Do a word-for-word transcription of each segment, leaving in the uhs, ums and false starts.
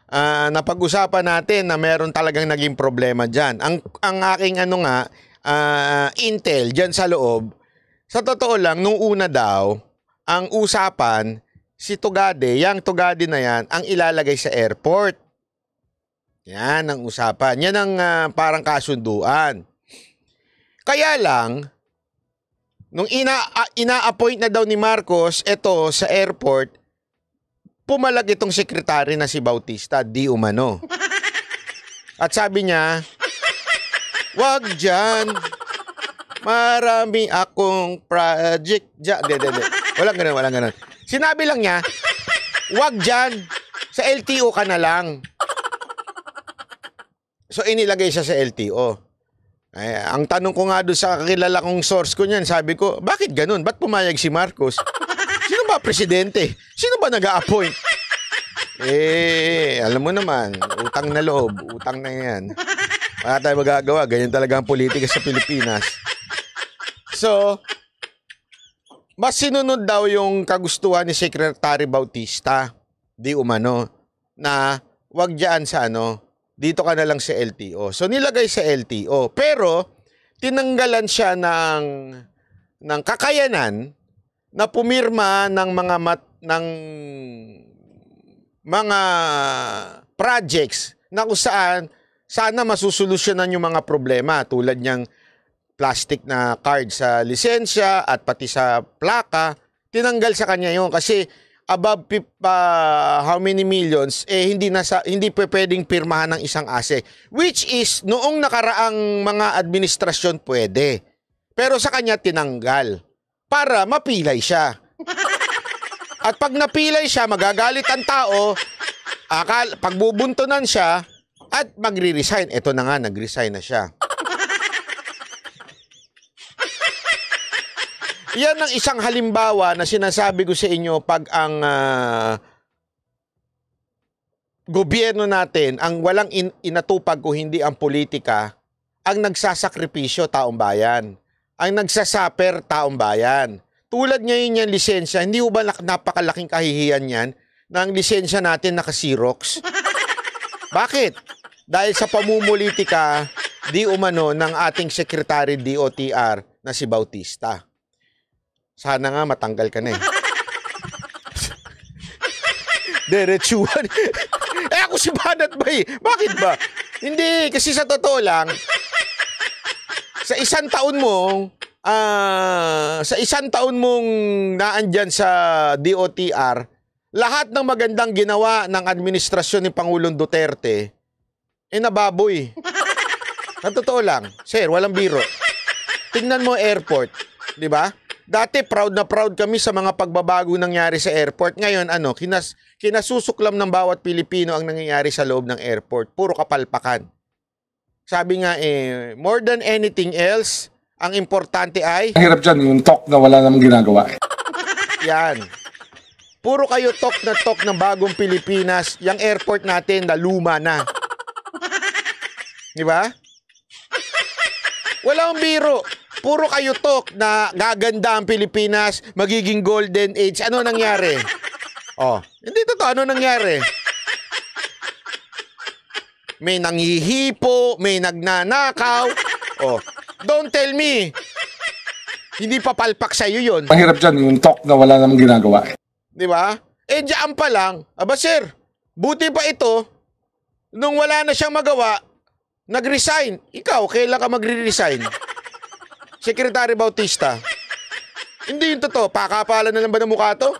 uh, napag-usapan natin na meron talagang naging problema dyan. Ang, ang aking ano nga, uh, intel dyan sa loob, sa totoo lang, nung una daw, ang usapan, si Tugade, yang Tugade na yan, ang ilalagay sa airport. Yan ang usapan. Yan ang uh, parang kasunduan. Kaya lang, nung ina, uh, ina-appoint na daw ni Marcos ito sa airport, pumalag itong sekretary na si Bautista, di umano. At sabi niya, wag dyan, marami akong project dyan. De, de, de. Walang ganun, walang ganun. Sinabi lang niya, wag dyan, sa L T O ka na lang. So inilagay siya sa L T O. Ay, ang tanong ko nga doon sa kakilala kong source ko niyan, sabi ko, bakit ganun? Ba't pumayag si Marcos? Sino ba presidente? Sino ba nag-a-appoint? Eh, alam mo naman, utang na loob, utang na yan. Wala tayo magagawa, ganyan talaga ang politika sa Pilipinas. So, mas sinunod daw yung kagustuhan ni Secretary Bautista, di umano, na wag dyan sa ano, dito ka na lang sa L T O. So, nilagay sa L T O. Pero, tinanggalan siya ng, ng kakayanan na pumirma ng mga mat, ng mga projects na kung saan sana masusolusyonan yung mga problema tulad niyang plastic na card sa lisensya at pati sa plaka. Tinanggal sa kanya yun kasi above uh, how many millions, eh hindi nasa hindi pwedeng pirmahan ng isang A S E C, which is noong nakaraang mga administrasyon pwede. Pero sa kanya tinanggal para mapilay siya. At pag napilay siya, magagalit ang tao, akal pagbubuntunan siya at magre-resign. Ito na nga, nag-resign na siya. Yan ang isang halimbawa na sinasabi ko sa inyo pag ang uh, gobyerno natin, ang walang in inatupag o hindi ang politika, ang nagsasakripisyo taong bayan. Ang nagsasaper taong bayan. Tulad ngayon yan lisensya, hindi ba napakalaking kahihiyan yan na ang lisensya natin naka-Xerox? Bakit? Dahil sa pamumulitika, di umano ng ating Secretary D O T R na si Bautista. Sana nga matanggal ka na eh. Diretsuhan. Eh ako si Banat ba eh? Bakit ba? Hindi, kasi sa totoo lang, sa isang taon mong, uh, sa isang taon mong naandyan sa D O T R, lahat ng magandang ginawa ng administrasyon ni Pangulong Duterte, eh nababoy. Sa totoo lang, sir, walang biro. Tingnan mo airport, di ba? Dati proud na proud kami sa mga pagbabago nangyari sa airport. Ngayon, ano, kinas, kinasusuklam ng bawat Pilipino ang nangyayari sa loob ng airport. Puro kapalpakan. Sabi nga eh, more than anything else, ang importante ay... Ang hirap dyan, yung talk na wala namang ginagawa. Yan. Puro kayo talk na talk ng bagong Pilipinas. Yung airport natin na luma na. Di ba? Wala akong biro. Puro kayo talk na gaganda ang Pilipinas, magiging golden age. Ano nangyari? Oh, hindi totoo. Ano nangyari? May nanghihipo, may nagnanakaw. Oh, don't tell me. Hindi pa palpak sa'yo yun. Ang hirap dyan, yung talk na wala namang ginagawa. Di ba? Eh, dyan pa lang. Aba, sir, buti pa ito, nung wala na siyang magawa, nag-resign. Ikaw, kailan ka magre-resign? Secretary Bautista. Hindi yung totoo. Pakapalan na lang ba ng mukha to?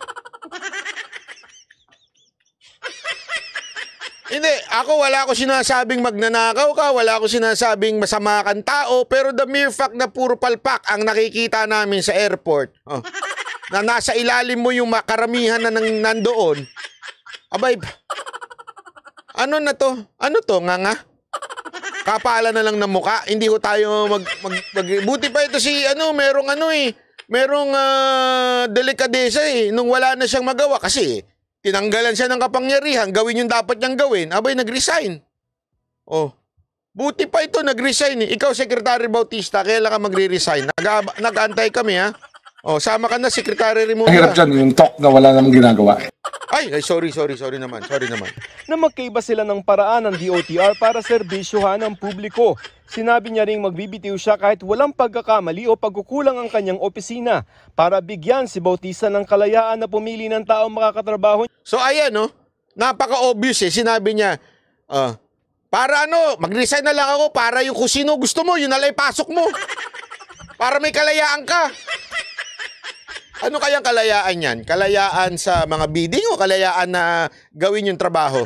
Hindi. Ako wala ko sinasabing magnanakaw ka. Wala ko sinasabing masama kang tao. Pero the mere fact na puro palpak ang nakikita namin sa airport. Oh, na nasa ilalim mo yung makaramihan na nang nandoon. Abay, ano na to? Ano to? Nga nga? Kapala na lang ng muka, hindi ko tayo mag, mag, mag buti pa ito si ano, merong ano eh, merong uh, delikadesa eh, nung wala na siyang magawa kasi tinanggalan siya ng kapangyarihan, gawin yung dapat niyang gawin, abay nag-resign. Oh, buti pa ito nag-resign eh. Ikaw, Secretary Bautista, kailan ka magre-resign? Nag-aantay kami ha. Oh, sama ka na, Secretary Ang hirap Remulla. dyan, yung talk na wala namang ginagawa. Ay, ay, sorry, sorry, sorry naman. Sorry naman. Na magkaiba sila ng paraan ng D O T R para serbisyohan ang publiko. Sinabi niya ring magbibitiw siya kahit walang pagkakamali o pagkukulang ang kanyang opisina para bigyan si Bautista ng kalayaan na pumili ng taong makakatrabaho. So ayan, no? Napaka-obvious eh. Sinabi niya, ah, para ano, mag-resign na lang ako para yung kung sino gusto mo, yun nalay pasok mo. Para may kalayaan ka. Ano kayang kalayaan yan? Kalayaan sa mga bidding o kalayaan na gawin yung trabaho?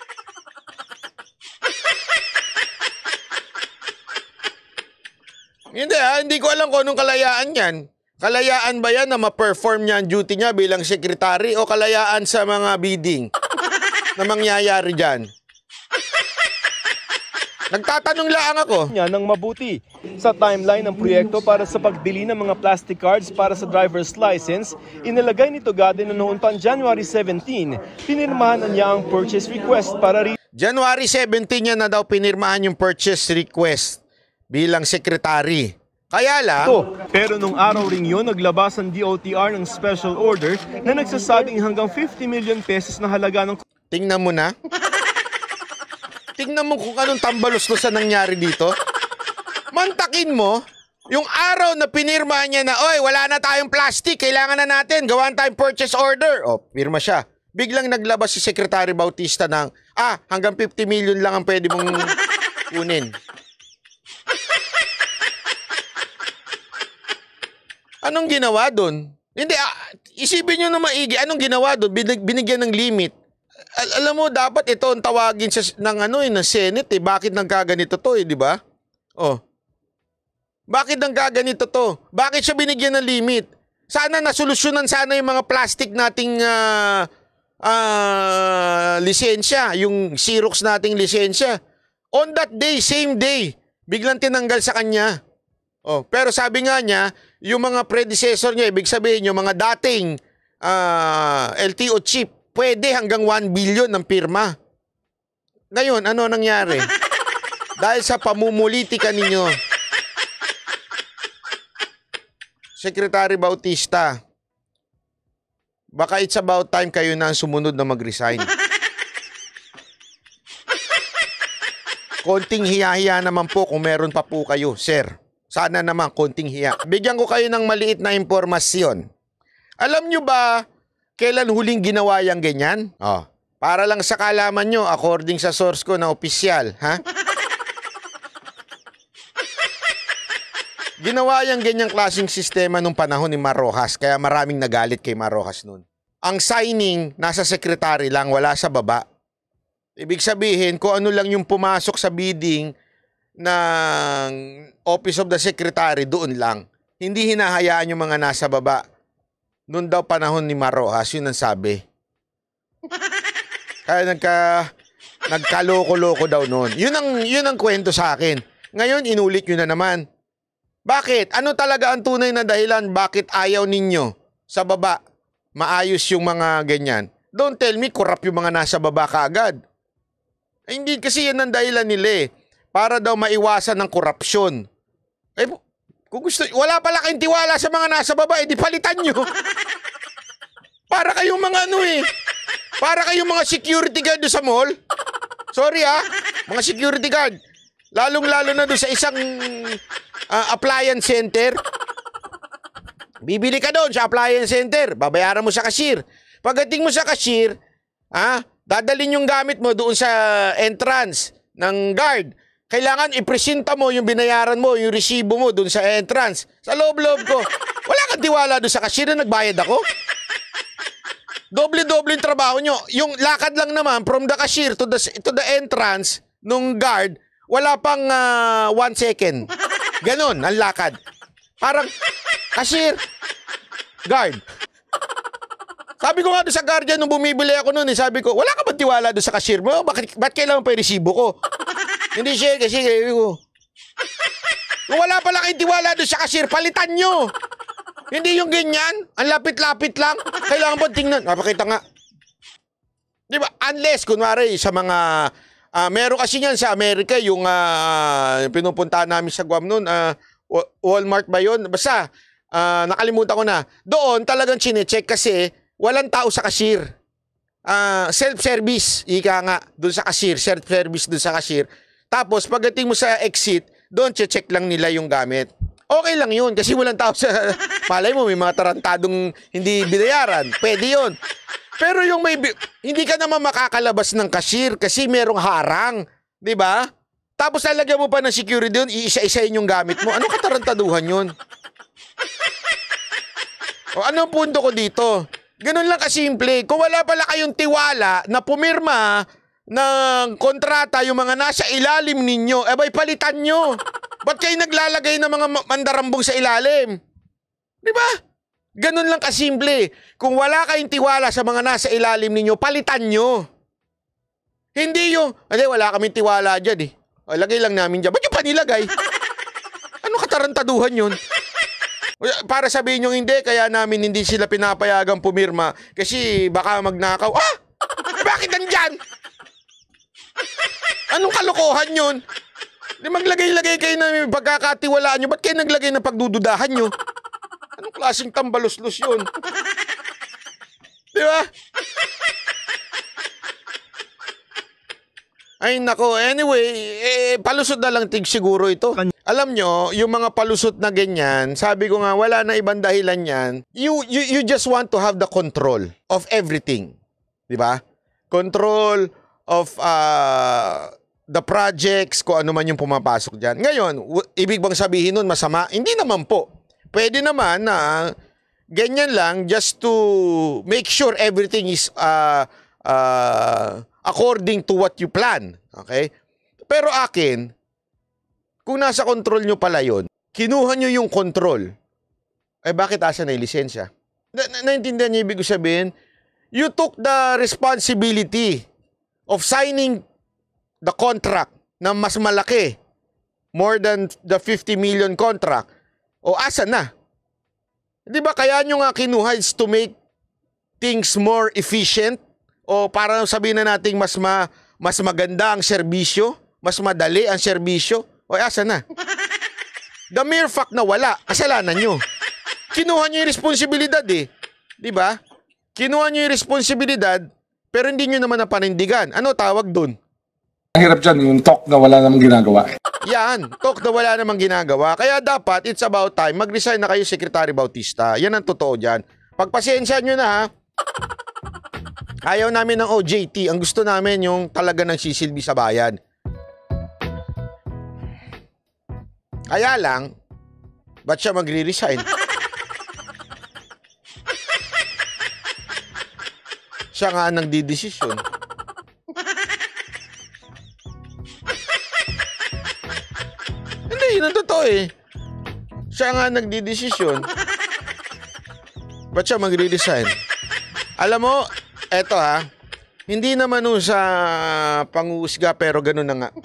Hindi ha, hindi ko alam kung anong kalayaan yan. Kalayaan ba yan na ma-perform niya ang duty niya bilang sekretary o kalayaan sa mga bidding na mangyayari dyan? Nagtatanong lang ako. Niya ng mabuti. Sa timeline ng proyekto para sa pagbili ng mga plastic cards para sa driver's license, inilagay ni Tugade na noon pa January seventeenth, pinirmahan na niya ang purchase request para rin January seventeenth niya na daw pinirmahan yung purchase request bilang sekretary. Kaya lang, ito. Pero nung araw ring yun, naglabas ang D O T R ng special order na nagsasabing hanggang fifty million pesos na halaga ng tingnan mo na. Tingnan mo kung anong tambalos na sa nangyari dito. Mantakin mo, yung araw na pinirma niya na, oy, wala na tayong plastic, kailangan na natin, gawan tayong purchase order. O, pirma siya. Biglang naglabas si Secretary Bautista ng, ah, hanggang fifty million lang ang pwede mong kunin. Anong ginawa doon? Hindi, ah, isipin nyo na maigi, anong ginawa doon? Binig, binigyan ng limit. Al alam mo, dapat ito ang tawagin sa, ng, ano, eh, ng Senate. Eh. Bakit nagkaganito to, eh, di ba? Oh. Bakit nagkaganito to? Bakit siya binigyan ng limit? Sana nasolusyonan sana yung mga plastic nating uh, uh, lisensya, yung Xerox nating lisensya. On that day, same day, biglang tinanggal sa kanya. Oh, pero sabi nga niya, yung mga predecessor niya, ibig sabihin yung mga dating uh, L T O chip, pwede hanggang one billion ng pirma. Ngayon, ano nangyari? Dahil sa pamumulitika ninyo, Secretary Bautista, baka it's about time kayo na ang sumunod na mag-resign. Konting hiya-hiya naman po kung meron pa po kayo, sir. Sana naman konting hiya. Bigyan ko kayo ng maliit na impormasyon. Alam nyo ba kailan huling ginawa yung ganyan? Oh, para lang sa kalaman nyo, according sa source ko na opisyal, ha? Ginawa yung ganyang klaseng sistema nung panahon ni Mar Rojas, kaya maraming nagalit kay Mar Rojas noon. Ang signing, nasa secretary lang, wala sa baba. Ibig sabihin, kung ano lang yung pumasok sa bidding ng Office of the Secretary, doon lang. Hindi hinahayaan yung mga nasa baba. Noon daw panahon ni Mar Rojas, yun ang sabi. Kaya nagka, nagkaloko-loko daw noon. Yun ang, yun ang kwento sa akin. Ngayon, inulit nyo na naman. Bakit? Ano talaga ang tunay na dahilan? Bakit ayaw ninyo sa baba maayos yung mga ganyan? Don't tell me, corrupt yung mga nasa baba kaagad. Eh, hindi kasi yan ang dahilan nila eh. Para daw maiwasan ng korupsyon. Eh, kung gusto, wala pala kayong tiwala sa mga nasa baba, eh, di palitan nyo. Para kayong mga ano eh. Para kayong mga security guard doon sa mall. Sorry ah, mga security guard. Lalong-lalo na doon sa isang uh, appliance center. Bibili ka doon sa appliance center, babayaran mo sa cashier. Pagdating mo sa cashier, ah, dadalhin yung gamit mo doon sa entrance ng guard. Kailangan ipresenta mo yung binayaran mo, yung resibo mo doon sa entrance. Sa loob-loob ko, wala kang tiwala doon sa cashier na nagbayad ako? Doble-doble yung trabaho nyo. Yung lakad lang naman from the cashier to the, to the entrance nung guard, wala pang uh, one second. Ganon ang lakad. Parang, cashier, guard. Sabi ko nga doon sa guardian nung bumibili ako noon, eh, sabi ko, wala ka ba tiwala doon sa cashier mo? Bakit, bakit kailangan pa yung resibo ko? Hindi siya, kasi sabi ko, kung wala pala kayong tiwala doon sa cashier, palitan nyo. Hindi yung ganyan, ang lapit-lapit lang. Kailangan ba tingnan? Napakita nga. Di ba? Unless, kunwari, sa mga, uh, meron kasi yan sa Amerika, yung uh, pinupuntahan namin sa Guam noon, uh, Walmart ba yun? Basta, Ah, nakalimutan ko na. Doon talagang chine-check kasi walang tao sa cashier. Ah, self-service, ika nga, doon sa cashier, self-service doon sa cashier. Tapos pagdating mo sa exit, doon che-check lang nila yung gamit. Okay lang yun kasi walang tao sa malay mo may mga tarantadong hindi binayaran. Pwede yun. Pero yung may hindi ka naman makakalabas ng cashier kasi merong harang, 'di ba? Tapos lalagyan mo pa ng security doon, iisa-isahin yung gamit mo. Ano katarantaduhan yun? O ano ang punto ko dito? Ganun lang kasimple. Kung wala pala kayong tiwala na pumirma ng kontrata yung mga nasa ilalim ninyo, eh bay palitan nyo. Ba't kayo naglalagay ng mga mandarambong sa ilalim? Di ba? Ganun lang kasimple. Kung wala kayong tiwala sa mga nasa ilalim ninyo, palitan nyo. Hindi yung, hindi, wala kaming tiwala dyan eh. O, lagay lang namin dyan. Ba't yung panilagay? Ano katarantaduhan yun? Para sabihin nyo hindi, kaya namin hindi sila pinapayagang pumirma kasi baka magnakaw. Ah! Bakit nandyan? Anong kalokohan yun? Di maglagay-lagay kayo na pagkakatiwalaan nyo. Ba't kayo naglagay ng pagdududahan nyo? Anong klaseng tambalos-los yun? Di ba? Ay nako, anyway, eh, palusot na lang tig siguro ito. Alam nyo, yung mga palusot na ganyan, sabi ko nga, wala na ibang dahilan yan. You, you, you just want to have the control of everything. Di ba? Control of uh, the projects, kung ano man yung pumapasok dyan. Ngayon, ibig bang sabihin nun masama? Hindi naman po. Pwede naman na ganyan lang just to make sure everything is uh, uh, according to what you plan. Okay? Pero akin, kung nasa control nyo pala yun, kinuha nyo yung control, eh bakit asa na yung lisensya? Na na naintindihan niyo ibig sabihin? You took the responsibility of signing the contract na mas malaki, more than the fifty million contract, o asa na? Di ba kaya nyo nga kinuha is to make things more efficient? O para sabihin na natin mas, ma, mas maganda ang serbisyo? Mas madali ang serbisyo? O asa na? The mere fact na wala, kasalanan nyo. Kinuha nyo yung responsibilidad eh. Di ba? Kinuha nyo yung responsibilidad, pero hindi nyo naman napanindigan. Ano tawag dun? Ang hirap dyan, yung talk na wala namang ginagawa. Yan, talk na wala namang ginagawa. Kaya dapat, it's about time, mag-resign na kayo, Secretary Bautista. Yan ang totoo dyan. Pagpasensya nyo na ha. Ayaw namin ng O J T. Ang gusto namin yung talaga ng sisilbi sa bayan. Kaya lang, ba't siya magre-resign? Siya nga ang nagdidesisyon. Hindi, yun ang totoo eh. Siya nga ang nagdidesisyon. Ba't siya magre-resign? Alam mo, eto ha, hindi naman nun sa pangusga pero ganun na nga.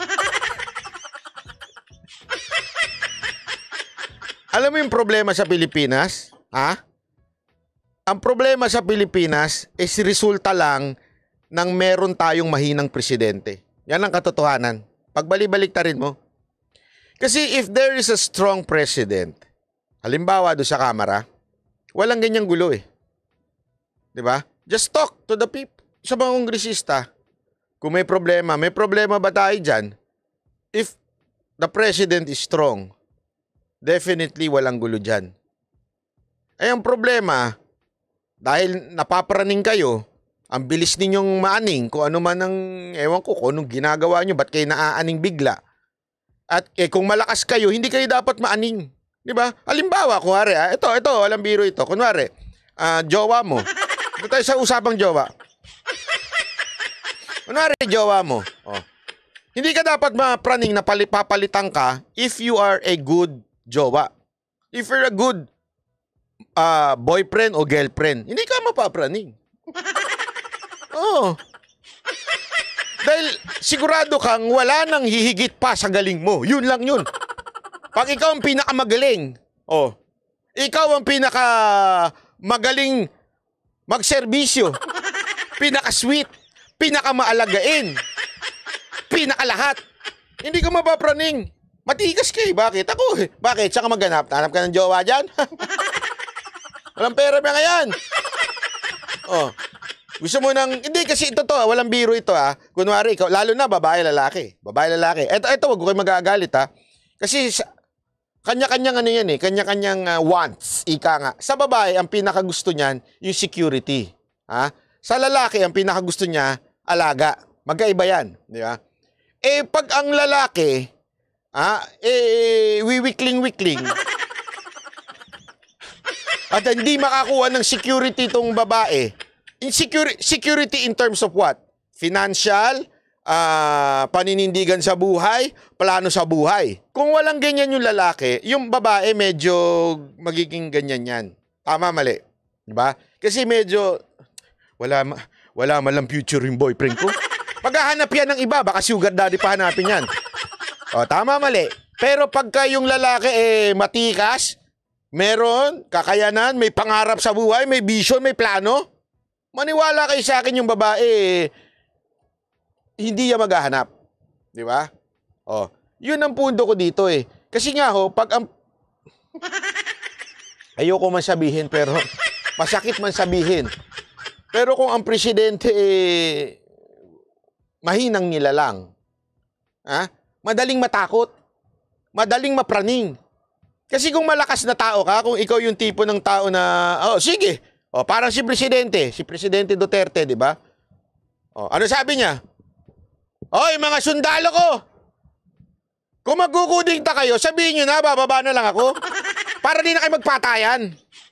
Alam mo yung problema sa Pilipinas? Ha? Ang problema sa Pilipinas is resulta lang ng meron tayong mahinang presidente. Yan ang katotohanan. Pagbalik-balik ta rin mo. Kasi if there is a strong president, halimbawa doon sa Kamara, walang ganyang gulo eh. Diba? Just talk to the people. Sa mga kongresista, kung may problema, may problema ba tayo dyan? If the president is strong, definitely walang gulo dyan. Ay ang problema, dahil napaparaning kayo, ang bilis ninyong maaning kung ano man ang, ewan ko, kung anong ginagawa nyo, ba't kayo naaaning bigla? At eh, kung malakas kayo, hindi kayo dapat maaning. Diba? Halimbawa, kunwari, ah, ito, ito, walang biro ito. Kunwari, uh, jowa mo. Ito tayo sa usapang jowa. Kunwari, jowa mo. Oh. Hindi ka dapat mapraning na papalitan ka if you are a good jowa. If you're a good uh, boyfriend o girlfriend, hindi ka mapapraning. Oh. Dahil sigurado kang wala nang hihigit pa sa galing mo. Yun lang yun. Pag ikaw ang pinakamagaling, oh, ikaw ang pinakamagaling magserbisyo, pinaka-sweet, pinakamaalagain, pinakalahat, hindi ka mapapraning. Matigas ka eh. Bakit? Ako eh. Bakit? Saka maghanap. Hanap ka ng jowa dyan? Walang pera ba ngayon? Oh. Gusto mo nang, hindi kasi ito to, walang biro ito ah. Kunwari, ikaw, lalo na babae, lalaki. Babae, lalaki. Ito, ito, wag ko kayo magagalit ha. Kasi sa, kanya-kanyang ano yan eh, kanya-kanyang uh, wants, ika nga. Sa babae, ang pinakagusto niyan, yung security. Ha? Sa lalaki, ang pinakagusto niya, alaga. Magkaiba yan. Di ba? Eh, pag ang lalaki, ha, eh, wiwikling-wikling, at hindi makakuha ng security itong babae, Insecurity, security in terms of what? Financial, uh, paninindigan sa buhay, plano sa buhay. Kung walang ganyan yung lalaki, yung babae medyo magiging ganyan yan. Tama, mali. Diba? Kasi medyo, wala, wala malang future yung boyfriend ko. Paghahanap yan ng iba, baka sugar daddy pa hanapin yan. O, tama, mali. Pero pagka yung lalaki eh matikas, meron, kakayanan, may pangarap sa buhay, may vision, may plano, maniwala kayo sa akin yung babae, hindi niya maghahanap. Di ba? Oh, yun ang punto ko dito eh. Kasi nga ho, pag ang... Ayoko man sabihin, pero masakit man sabihin. Pero kung ang presidente eh, mahinang nilalang, ha? Madaling matakot, madaling mapraning. Kasi kung malakas na tao ka, kung ikaw yung tipo ng tao na, oh, sige, oh, parang si Presidente, si Presidente Duterte, di ba? Oh, ano sabi niya? Oy, mga sundalo ko! Kung magkukuding ta kayo, sabihin nyo na, bababa na lang ako. Para di na kayo magpatayan.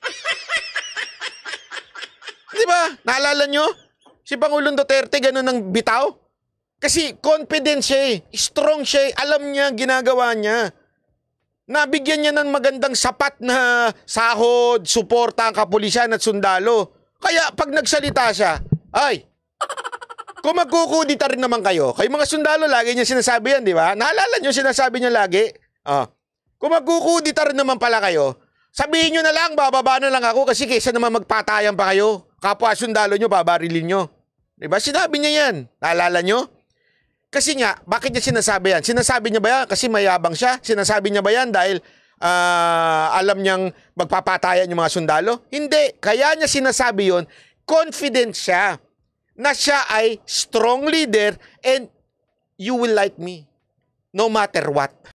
Di ba? Naalala nyo? Si Pangulong Duterte, ganun ang bitaw. Kasi confident siya eh. Strong siya eh. Alam niya, ginagawa niya. Nabigyan niya ng magandang sapat na sahod, suporta ang kapulisan at sundalo. Kaya pag nagsalita siya, ay, kung magkukudita rin naman kayo, kayo mga sundalo, lagi niya sinasabi yan, di ba? Naalala niyo sinasabi niya lagi? Oh. Kung magkukudita rin naman pala kayo, sabihin niyo na lang, bababa na lang ako kasi kaysa naman magpatayan pa kayo. Kapwa sundalo niyo, babarilin niyo. Di ba? Sinabi niya yan. Naalala niyo? Kasi nga, bakit niya sinasabi yan? Sinasabi niya ba yan kasi mayabang siya? Sinasabi niya ba yan dahil uh, alam niyang magpapatayan yung mga sundalo? Hindi. Kaya niya sinasabi yon, confident siya na siya ay strong leader and you will like me no matter what.